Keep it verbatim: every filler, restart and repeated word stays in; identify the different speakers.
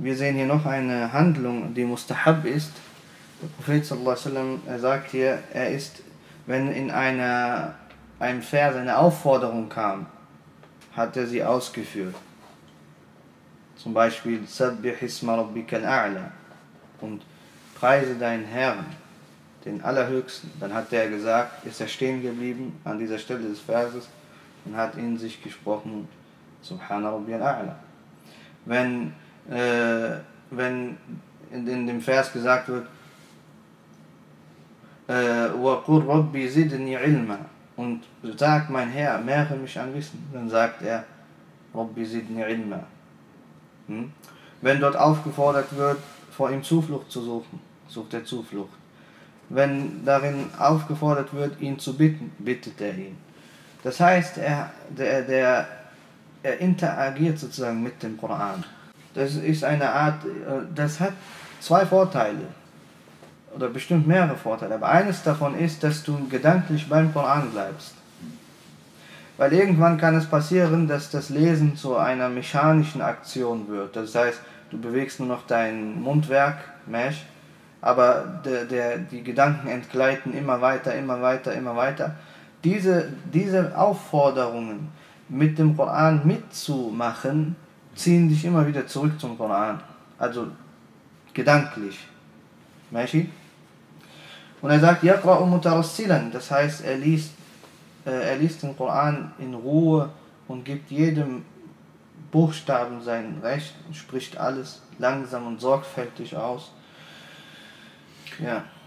Speaker 1: wir sehen hier noch eine Handlung, die Mustahab ist. Der Prophet sallallahu alaihi wasallam, er sagt hier, er ist, wenn in einer, einem Vers eine Aufforderung kam, hat er sie ausgeführt. Zum Beispiel, Sabbih isma rabbikal a'la, und preise deinen Herrn, den Allerhöchsten. Dann hat er gesagt, ist er stehen geblieben an dieser Stelle des Verses und hat in sich gesprochen, Subhana Rabbiyal A'la. Wenn, äh, wenn in, in dem Vers gesagt wird, Wa qur Rabbi zidni ilma, und sagt, mein Herr, mehre mich an Wissen, dann sagt er, Rabbi zidni ilma. Hm? Wenn dort aufgefordert wird, vor ihm Zuflucht zu suchen, sucht er Zuflucht. Wenn darin aufgefordert wird, ihn zu bitten, bittet er ihn. Das heißt, er, der, der, er interagiert sozusagen mit dem Koran. Das ist eine Art, das hat zwei Vorteile, oder bestimmt mehrere Vorteile, aber eines davon ist, dass du gedanklich beim Koran bleibst. Weil irgendwann kann es passieren, dass das Lesen zu einer mechanischen Aktion wird. Das heißt, du bewegst nur noch dein Mundwerk, Mesh, aber der, der, die Gedanken entgleiten immer weiter, immer weiter, immer weiter. Diese, diese Aufforderungen, mit dem Koran mitzumachen, ziehen dich immer wieder zurück zum Koran. Also gedanklich. Meshi? Und er sagt, Yaqra'u mutarassilan, das heißt, er liest, äh, er liest den Koran in Ruhe und gibt jedem Buchstaben sein Recht und spricht alles langsam und sorgfältig aus. Ja.